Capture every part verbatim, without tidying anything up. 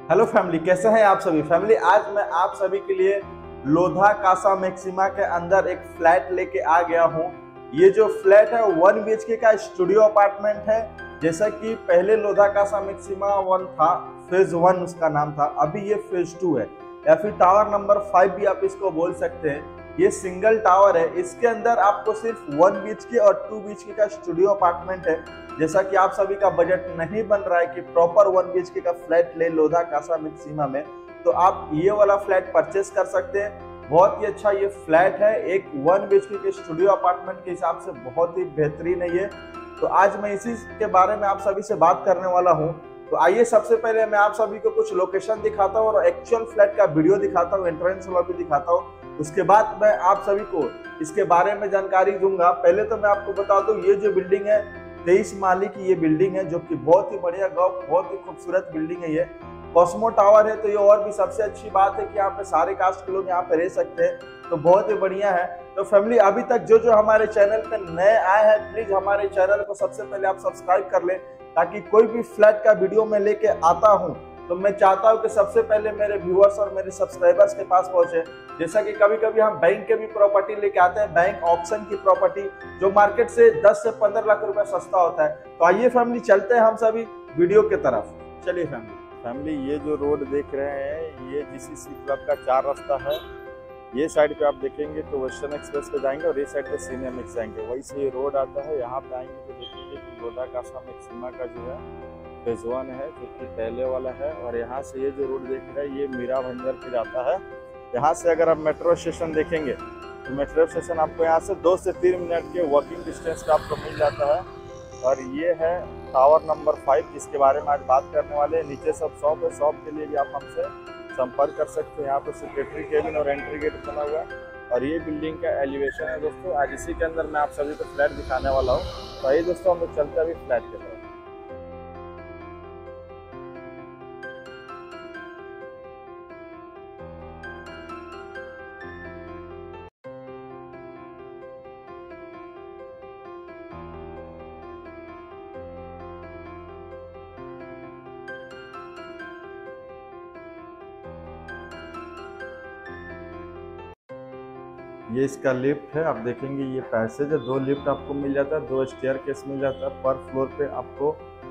Hello family, कैसे हैं आप सभी। फैमिली, आज मैं आप सभी के लिए लोधा कासा मैक्सिमा के अंदर एक फ्लैट लेके आ गया हूं। ये जो फ्लैट है वन बी एच के का स्टूडियो अपार्टमेंट है। जैसा कि पहले लोधा कासा मैक्सिमा वन था, फेज वन उसका नाम था, अभी ये फेज टू है या फिर टावर नंबर फाइव भी आप इसको बोल सकते हैं। ये सिंगल टावर है। इसके अंदर आपको सिर्फ वन बी एच के और टू बी एच के का स्टूडियो अपार्टमेंट है। जैसा कि आप सभी का बजट नहीं बन रहा है कि प्रॉपर वन बी एच के का फ्लैट ले लोधा कासा मैक्सिमा में, तो आप ये वाला फ्लैट परचेस कर सकते हैं। बहुत ही अच्छा ये फ्लैट है। एक वन बी एच के के स्टूडियो अपार्टमेंट के हिसाब से बहुत ही बेहतरीन है ये। तो आज मैं इसी के बारे में आप सभी से बात करने वाला हूँ। तो आइए, सबसे पहले मैं आप सभी को कुछ लोकेशन दिखाता हूँ और एक्चुअल फ्लैट का वीडियो दिखाता हूँ, एंट्रेंस लॉबी दिखाता हूँ। उसके बाद मैं आप सभी को इसके बारे में जानकारी दूंगा। पहले तो मैं आपको बता दूं, ये जो बिल्डिंग है तेईस माली की ये बिल्डिंग है, जो कि बहुत ही बढ़िया गाँव, बहुत ही खूबसूरत बिल्डिंग है। ये कॉस्मो टावर है, तो ये और भी सबसे अच्छी बात है कि यहाँ पे सारे कास्ट के लोग यहाँ पे रह सकते हैं, तो बहुत ही बढ़िया है। तो फैमिली, अभी तक जो जो हमारे चैनल पे नए आए हैं, प्लीज हमारे चैनल को सबसे पहले आप सब्सक्राइब कर लें, ताकि कोई भी फ्लैट का वीडियो मैं लेके आता हूँ तो मैं चाहता हूँ कि सबसे पहले मेरे व्यूअर्स और मेरे सब्सक्राइबर्स के पास पहुंचे। जैसा कि कभी कभी हम बैंक के भी प्रॉपर्टी लेके आते हैं, बैंक ऑप्शन की प्रॉपर्टी, जो मार्केट से दस से पंद्रह लाख रुपए सस्ता होता है। तो आइए फैमिली, चलते हैं हम सभी वीडियो की तरफ। चलिए फैमिली फैमिली ये जो रोड देख रहे हैं, ये जी सी सी क्लब का चार रास्ता है। ये साइड पे आप देखेंगे तो वेस्टर्न एक्सप्रेस पे जाएंगे और ये साइड पे सीनियर मिक्स जाएंगे, वही से ये रोड आता है। यहाँ पे आएंगे तो देखेंगे कि लोधा कासा मैक्सिमा का जो है फेज वन है, जो कि पहले वाला है। और यहाँ से ये जो रोड देख रहे हैं, ये मीरा भंजर पे जाता है। यहाँ से अगर आप मेट्रो स्टेशन देखेंगे तो मेट्रो स्टेशन आपको यहाँ से दो से तीन मिनट के वॉकिंग डिस्टेंस पे आपको मिल जाता है। और ये है टावर नंबर फाइव, जिसके बारे में आज बात करने वाले हैं। नीचे सब शॉप है, शॉप के लिए भी आप हमसे संपर्क कर सकते हैं। यहाँ पर सेक्रेटरी केबिन और एंट्री गेट बना हुआ है। और ये बिल्डिंग का एलिवेशन है दोस्तों। आज इसी के अंदर मैं आप सभी को फ्लैट दिखाने वाला हूँ। तो आइए दोस्तों, हम लोग चलते हैं अभी फ्लैट के तरफ। ये इसका लिफ्ट है, आप देखेंगे ये पैसेज है। दो लिफ्ट आपको मिल जाता है, दो स्टेयर केस मिल जाता है। पर फ्लोर पे आपको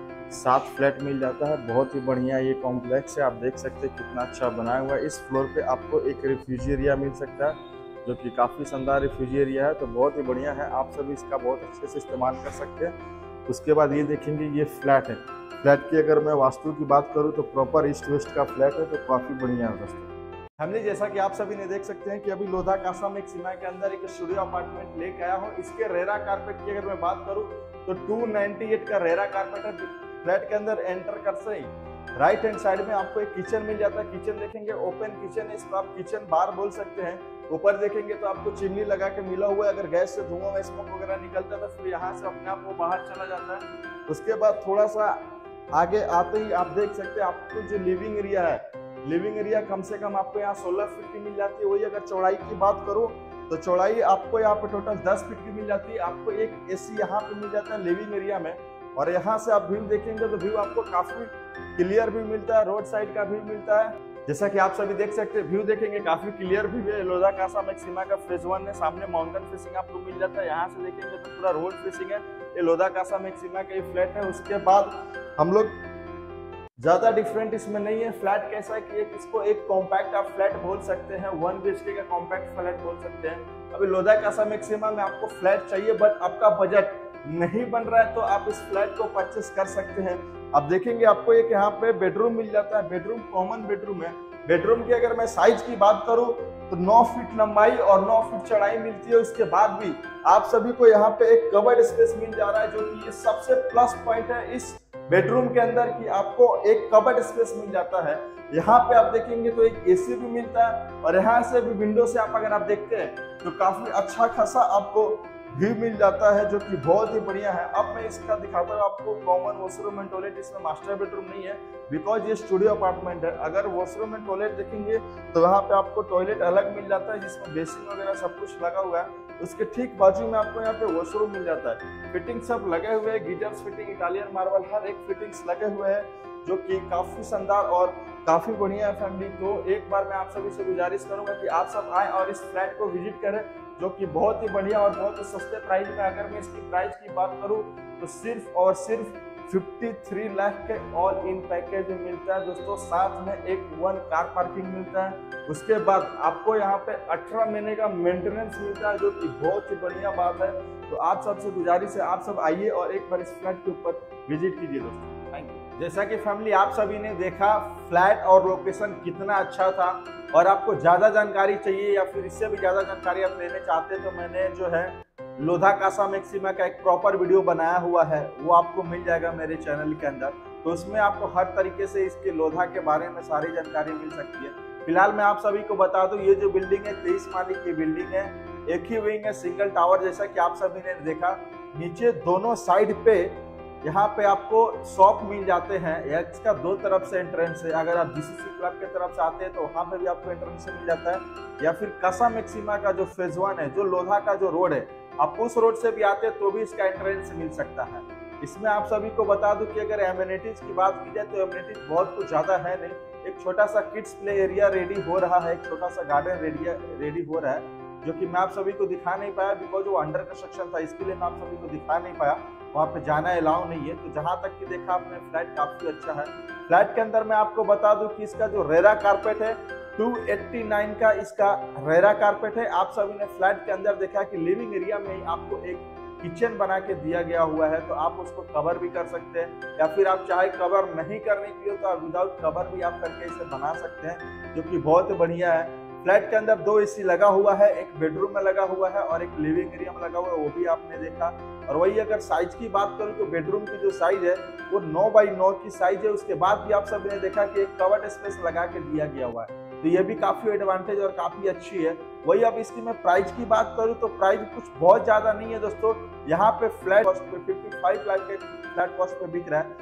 सात फ्लैट मिल जाता है। बहुत ही बढ़िया ये कॉम्प्लेक्स है, आप देख सकते हैं कितना अच्छा बनाया हुआ है। इस फ्लोर पे आपको एक रिफ्यूजी एरिया मिल सकता है, जो कि काफ़ी शानदार रिफ्यूजी एरिया है। तो बहुत ही बढ़िया है, आप सभी इसका बहुत अच्छे से इस्तेमाल कर सकते हैं। उसके बाद ये देखेंगे ये फ्लैट है। फ्लैट की अगर मैं वास्तु की बात करूँ तो प्रॉपर ईस्ट वेस्ट का फ्लैट है, तो काफ़ी बढ़िया है दोस्तों। हमने जैसा कि आप सभी ने देख सकते हैं कि अभी लोधा कासा मैक्सिमा के अंदर एक स्टूडियो अपार्टमेंट लेके आया हूँ। इसके रेरा कारपेट की अगर मैं बात करूँ तो टू नाइंटी एट का रेरा कारपेट है। फ्लैट के अंदर एंटर करते ही राइट हैंड साइड में आपको एक किचन मिल जाता है। किचन देखेंगे ओपन किचन है, इसको आप किचन बार बोल सकते हैं। ऊपर देखेंगे तो आपको चिमनी लगा के मिला हुआ है। अगर गैस से धुआं में स्मोक वगैरह निकलता है तो फिर यहाँ से अपने आप वो बाहर चला जाता है। उसके बाद थोड़ा सा आगे आते ही आप देख सकते हैं आपको जो लिविंग एरिया है, लिविंग एरिया कम से कम आपको यहाँ सोलह फीट की मिल जाती है। वही अगर चौड़ाई की बात करूँ तो चौड़ाई आपको यहाँ पे टोटल दस फीट की मिल जाती है। आपको एक एसी यहाँ पे मिल जाता है लिविंग एरिया में। और यहाँ से आप व्यू देखेंगे तो व्यू आपको काफी क्लियर भी मिलता है, रोड साइड का व्यू मिलता है। जैसा कि आप सभी देख सकते हैं, व्यू देखेंगे काफी क्लियर व्यू है। लोधा कासा मैक्सिमा का फेज वन है, सामने माउंटेन फेसिंग आपको मिल जाता है। यहाँ से देखेंगे तो पूरा रोड फेसिंग है। ये लोधा कासा मैक्सिमा का ये फ्लैट है। उसके बाद हम लोग ज्यादा डिफरेंट इसमें नहीं है। फ्लैट कैसा है कि एक इसको एक कॉम्पैक्ट आप फ्लैट बोल सकते हैं, वन बी एच के का कॉम्पैक्ट फ्लैट बोल सकते हैं। अभी लोधा कासा मैक्सिमा में आपको फ्लैट चाहिए बट आपका बजट नहीं बन रहा है, तो आप इस फ्लैट को परचेस कर सकते हैं। आप देखेंगे आपको एक यहाँ पे बेडरूम मिल जाता है। बेडरूम कॉमन बेडरूम है। बेडरूम की अगर मैं साइज की बात करूं तो नौ फीट लंबाई और नौ फीट चौड़ाई मिलती है। उसके बाद भी आप सभी को यहाँ पे एक कवर्ड स्पेस मिल जा रहा है, जो कि ये सबसे प्लस पॉइंट है इस बेडरूम के अंदर कि आपको एक कवर्ड स्पेस मिल जाता है। यहाँ पे आप देखेंगे तो एक एसी भी मिलता है। और यहाँ से भी विंडो से आप अगर आप देखते हैं तो काफी अच्छा खासा आपको व्यू मिल जाता है, जो कि बहुत ही बढ़िया है। अब मैं इसका दिखाता हूँ आपको कॉमन वॉशरूम एंड टॉयलेट। इसमें मास्टर बेडरूम नहीं है, बिकॉज ये स्टूडियो अपार्टमेंट है। अगर वॉशरूम एंड टॉयलेट देखेंगे तो यहाँ पे आपको टॉयलेट अलग मिल जाता है, जिसमें बेसिन वगैरह सब कुछ लगा हुआ है। उसके ठीक बाजू में आपको यहाँ पे वॉशरूम मिल जाता है। फिटिंग सब लगे हुए हैं, गीजर्स फिटिंग, इटालियन मार्बल, हर एक फिटिंग्स लगे हुए हैं, जो कि काफी शानदार और काफी बढ़िया है फैमिली। तो एक बार मैं आप सभी से गुजारिश करूंगा कि आप सब आए और इस फ्लैट को विजिट करें, जो कि बहुत ही बढ़िया और बहुत ही सस्ते प्राइस में। अगर मैं इसकी प्राइस की बात करूं तो सिर्फ और सिर्फ तिरेपन लाख के ऑल इन पैकेज में मिलता है दोस्तों। साथ में एक वन कार पार्किंग मिलता है, उसके बाद आपको यहाँ पे अठारह महीने का मेंटेनेंस मिलता है, जो कि बहुत ही बढ़िया बात है। तो आप सबसे गुजारिश है, आप सब आइए और एक बार इस फ्लैट के ऊपर विजिट कीजिए दोस्तों। Thank you. जैसा कि फैमिली आप सभी ने देखा फ्लैट और लोकेशन कितना अच्छा था, और आपको ज्यादा जानकारी चाहिए या फिर इससे भी ज्यादा जानकारी आप लेने चाहते हैं तो मैंने जो है लोधा कासा मैक्सिमा का एक प्रॉपर वीडियो बनाया हुआ है, वो आपको मिल जाएगा मेरे चैनल के अंदर। तो उसमें आपको हर तरीके से इसके लोधा के बारे में सारी जानकारी मिल सकती है। फिलहाल मैं आप सभी को बता दूं, ये जो बिल्डिंग है तेईस माली की बिल्डिंग है, एक ही विंग है, सिंगल टावर, जैसा कि आप सभी ने देखा। नीचे दोनों साइड पे यहाँ पे आपको शॉप मिल जाते हैं, इसका दो तरफ से एंट्रेंस है। अगर आप जीसीसी क्लब के तरफ से आते हैं तो वहाँ पे भी आपको एंट्रेंस मिल जाता है, या फिर कासा मैक्सिमा का जो फेज वन है, जो लोधा का जो रोड है, आप उस रोड से भी आते हैं तो भी इसका एंट्रेंस मिल सकता है। इसमें आप सभी को बता दूं कि अगर एमिनिटीज की बात की जाए तो एमिनिटीज बहुत कुछ ज्यादा है नहीं। एक छोटा सा किड्स प्ले एरिया रेडी हो रहा है, एक छोटा सा गार्डन एरिया रेडी हो रहा है, जो कि मैं आप सभी को दिखा नहीं पाया बिकॉज वो अंडर कंस्ट्रक्शन था, इसके लिए मैं आप सभी को दिखा नहीं पाया। वहाँ पे जाना अलाउ नहीं है। तो जहां तक कि देखा आपने फ्लैट काफी अच्छा है। फ्लैट के अंदर मैं आपको बता दूं कि इसका जो रेरा कारपेट है दो सौ नवासी का इसका रेरा कारपेट है। आप सभी ने फ्लैट के अंदर देखा कि लिविंग एरिया में ही आपको एक किचन बना के दिया गया हुआ है, तो आप उसको कवर भी कर सकते हैं, या फिर आप चाहे कवर नहीं करने के लिए तो आप विदाउट कवर भी आप करके इसे बना सकते हैं, जो कि बहुत बढ़िया है। फ्लैट के अंदर दो एसी लगा हुआ है, एक बेडरूम में लगा हुआ है और एक लिविंग एरिया में लगा हुआ है, वो भी आपने देखा। और वही अगर साइज की बात करूं तो बेडरूम की जो साइज है वो नौ बाई नौ की साइज है। उसके बाद भी आप सभी ने देखा कि एक कवर्ड स्पेस लगा के दिया गया हुआ है, तो ये भी काफी एडवांटेज और काफी अच्छी है। वही अब इसकी मैं प्राइस की बात करूं तो प्राइस कुछ बहुत ज्यादा नहीं है दोस्तों। यहाँ पे फ्लैट कॉस्ट पे पचपन लाख के फ्लैट कॉस्ट पे बिक रहा है,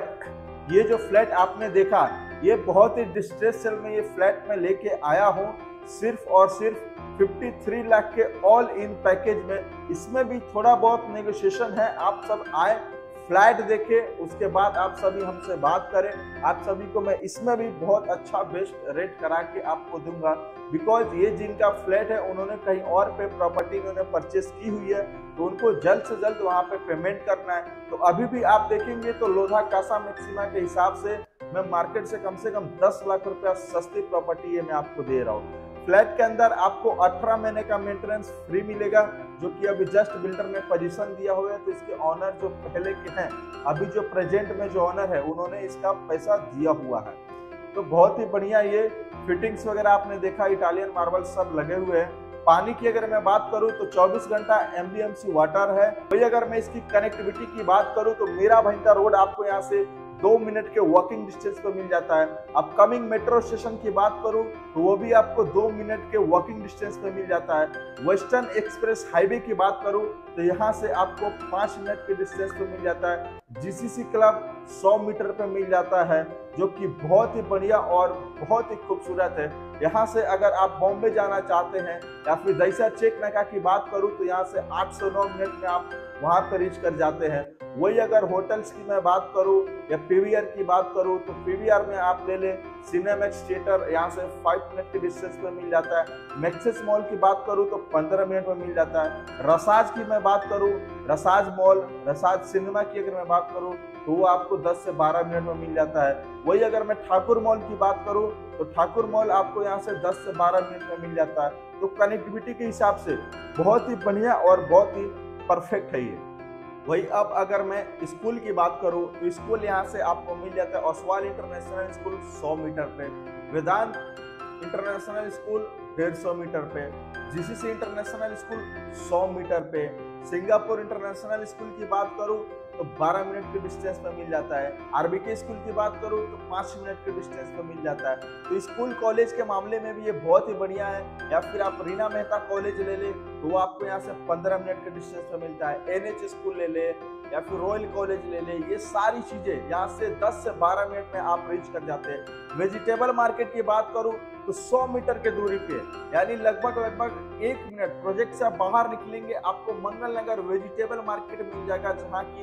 बट ये जो फ्लैट आपने देखा ये बहुत ही डिस्ट्रेस सेल में ये फ्लैट में लेके आया हूँ, सिर्फ और सिर्फ तिरेपन लाख के ऑल इन पैकेज में। इसमें भी थोड़ा बहुत नेगोशिएशन है, आप सब आए फ्लैट देखें, उसके बाद आप सभी हमसे बात करें। आप सभी को मैं इसमें भी बहुत अच्छा बेस्ट रेट करा के आपको दूंगा, बिकॉज ये जिनका फ्लैट है उन्होंने कहीं और पे प्रॉपर्टी उन्होंने परचेस की हुई है, तो उनको जल्द से जल्द वहां पे पेमेंट करना है। तो अभी भी आप देखेंगे तो लोधा कासा मैक्सिमा के हिसाब से मैं मार्केट से कम से कम दस लाख रुपया सस्ती प्रॉपर्टी है मैं आपको दे रहा हूँ। फ्लैट के अंदर आपको अठारह महीने का मेंटेनेंस फ्री मिलेगा, जो कि अभी जस्ट बिल्डर ने पोजीशन दिया हुआ है। तो इसके ऑनर जो पहले के हैं, अभी जो प्रेजेंट में जो ऑनर है उन्होंने इसका पैसा दिया हुआ है। तो बहुत ही बढ़िया ये फिटिंग्स वगैरह आपने देखा, इटालियन मार्बल सब लगे हुए हैं। पानी की अगर मैं बात करूं तो चौबीस घंटा एमबीएमसी वाटर है। वही अगर मैं इसकी कनेक्टिविटी की बात करूं तो मेरा भंटा रोड आपको यहाँ से दो मिनट के वॉकिंग डिस्टेंस पर मिल जाता है। अपकमिंग मेट्रो स्टेशन की बात करूं तो वो भी आपको दो मिनट के वॉकिंग डिस्टेंस पे मिल जाता है। वेस्टर्न एक्सप्रेस हाईवे की बात करूं तो यहाँ से आपको पाँच मिनट के डिस्टेंस पे मिल जाता है। जीसीसी क्लब सौ मीटर पे मिल जाता है, जो कि बहुत ही बढ़िया और बहुत ही खूबसूरत है। यहाँ से अगर आप बॉम्बे जाना चाहते हैं या फिर दैसा चेक नाका की बात करूं तो यहाँ से आठ से नौ मिनट में आप वहां पर रीच कर जाते हैं। वही अगर होटल्स की मैं बात करूं या पीवीआर की बात करूं तो पीवीआर में आप ले ले सिनेमैक्स थिएटर, यहाँ से पाँच मिनट के डिस्टेंस पे मिल जाता है। मैक्सिस मॉल की बात करूं तो पंद्रह मिनट में मिल जाता है। रसाज की मैं बात करूं, रसाज मॉल, रसाज सिनेमा की अगर मैं बात करूं तो वो आपको दस से बारह मिनट में मिल जाता है। वही अगर मैं ठाकुर मॉल की बात करूं तो ठाकुर मॉल आपको यहाँ से दस से बारह मिनट में मिल जाता है। तो कनेक्टिविटी के हिसाब से बहुत ही बढ़िया और बहुत ही परफेक्ट है ये। वही अब अगर मैं स्कूल की बात करूं तो स्कूल यहाँ से आपको मिल जाता है ओसवाल इंटरनेशनल स्कूल सौ मीटर पे, वेदांत इंटरनेशनल स्कूल डेढ़ सौ मीटर पे, जीसीसी इंटरनेशनल स्कूल सौ मीटर पे, सिंगापुर इंटरनेशनल स्कूल की बात करूं तो बारह मिनट के डिस्टेंस पर मिल जाता है। आरबीके स्कूल की बात करूं तो पाँच मिनट के डिस्टेंस पर मिल जाता है। तो स्कूल कॉलेज के मामले में भी ये बहुत ही बढ़िया है। या फिर आप रीना मेहता कॉलेज ले ले तो वो आपको यहाँ से पंद्रह मिनट के डिस्टेंस पर मिलता है। एनएच स्कूल ले ले या फिर रॉयल कॉलेज ले ले, ये सारी चीजें यहाँ से दस से बारह मिनट में आप रीच कर जाते हैं। वेजिटेबल मार्केट की बात करूं तो सौ मीटर के दूरी पे, यानी लगभग लगभग एक मिनट प्रोजेक्ट से आप बाहर निकलेंगे आपको मंगल नगर वेजिटेबल मार्केट मिल जाएगा, जहाँ की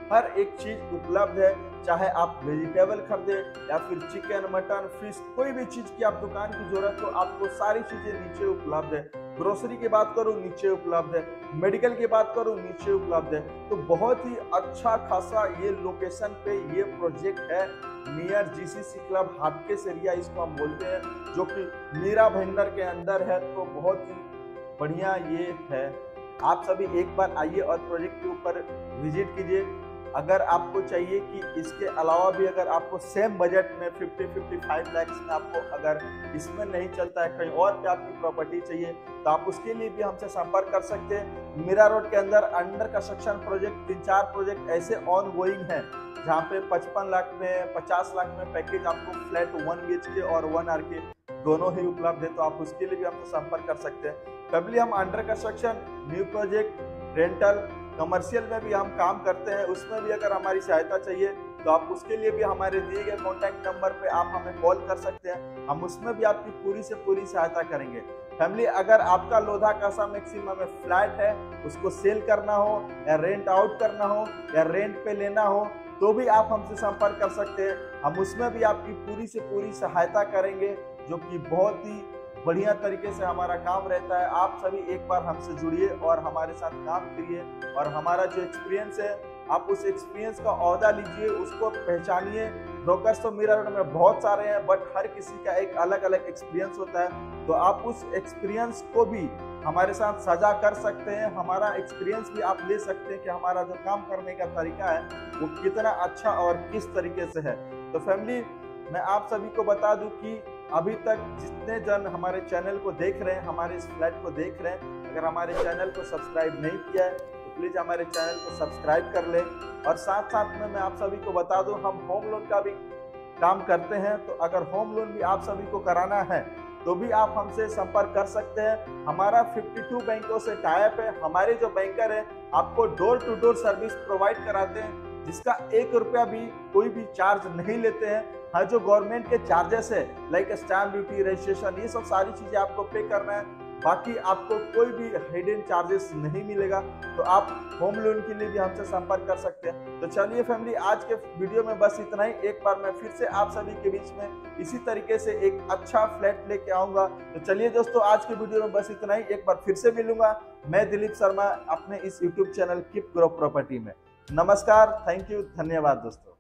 हर एक चीज उपलब्ध है। चाहे आप वेजिटेबल खरीदे या फिर चिकन, मटन, फिश, कोई भी चीज की आप दुकान की जरूरत हो, आपको सारी चीजें नीचे उपलब्ध है। ग्रोसरी की बात करूं नीचे उपलब्ध है, मेडिकल की बात करूं नीचे उपलब्ध है। तो बहुत ही अच्छा खासा ये लोकेशन पे ये प्रोजेक्ट है near GCC club Hatkesh area इसको हम बोलते हैं, जो कि मीरा भाईंदर के अंदर है। तो बहुत ही बढ़िया ये है। आप सभी एक बार आइए और प्रोजेक्ट के ऊपर विजिट कीजिए। अगर आपको चाहिए कि इसके अलावा भी अगर आपको सेम बजट में पचास पचपन लाख में आपको अगर इसमें नहीं चलता है, कहीं और पे आपकी प्रॉपर्टी चाहिए, तो आप उसके लिए भी हमसे संपर्क कर सकते हैं। मीरा रोड के अंदर अंडर कंस्ट्रक्शन प्रोजेक्ट तीन चार प्रोजेक्ट ऐसे ऑन गोइंग हैं जहाँ पे पचपन लाख में, पचास लाख में पैकेज आपको फ्लैट वन बी एच के और वन आर के दोनों ही उपलब्ध है। तो आप उसके लिए भी हमसे संपर्क कर सकते हैं। फैमिली हम under construction, new project, rental, commercial में भी हम काम करते हैं। उसमें भी अगर हमारी सहायता चाहिए तो आप उसके लिए भी हमारे दिए गए कॉन्टैक्ट नंबर पे आप हमें कॉल कर सकते हैं। हम उसमें भी आपकी पूरी से पूरी सहायता करेंगे। फैमिली अगर आपका लोधा कासा मैक्सिमम में फ्लैट है, उसको सेल करना हो या रेंट आउट करना हो या रेंट पे लेना हो, तो भी आप हमसे संपर्क कर सकते हैं। हम उसमें भी आपकी पूरी से पूरी सहायता करेंगे, जो कि बहुत ही बढ़िया तरीके से हमारा काम रहता है। आप सभी एक बार हमसे जुड़िए और हमारे साथ काम करिए, और हमारा जो एक्सपीरियंस है आप उस एक्सपीरियंस का औहदा लीजिए, उसको पहचानिए। ब्रोकर्स तो मीरा रोड में बहुत सारे हैं, बट हर किसी का एक अलग अलग एक्सपीरियंस होता है। तो आप उस एक्सपीरियंस को भी हमारे साथ साझा कर सकते हैं। हमारा एक्सपीरियंस भी आप ले सकते हैं कि हमारा जो काम करने का तरीका है वो कितना अच्छा और किस तरीके से है। तो फैमिली मैं आप सभी को बता दूं कि अभी तक जितने जन हमारे चैनल को देख रहे हैं, हमारे इस फ्लैट को देख रहे हैं, अगर हमारे चैनल को सब्सक्राइब नहीं किया है तो प्लीज हमारे चैनल को सब्सक्राइब कर लें। और साथ साथ में मैं आप सभी को बता दूं, हम होम लोन का भी काम करते हैं। तो अगर होम लोन भी आप सभी को कराना है तो भी आप हमसे संपर्क कर सकते हैं। हमारा बावन बैंकों से टाइप है। हमारे जो बैंकर है आपको door to door service provide कराते हैं, जिसका एक रुपया भी कोई भी चार्ज नहीं लेते हैं। हाँ, जो गवर्नमेंट के चार्जेस है लाइक स्टैम्प ड्यूटी, रजिस्ट्रेशन, ये सब सारी चीजें आपको पे करना है, बाकी आपको कोई भी हिडन चार्जेस नहीं मिलेगा। तो आप होम लोन के लिए भी हमसे संपर्क कर सकते हैं। तो चलिए फैमिली, आज के वीडियो में बस इतना ही। एक बार मैं फिर से आप सभी के बीच में इसी तरीके से एक अच्छा फ्लैट लेके आऊंगा। तो चलिए दोस्तों, आज के वीडियो में बस इतना ही। एक बार फिर से मिलूंगा मैं दिलीप शर्मा अपने इस YouTube channel keep grow property में। नमस्कार, थैंक यू, धन्यवाद दोस्तों।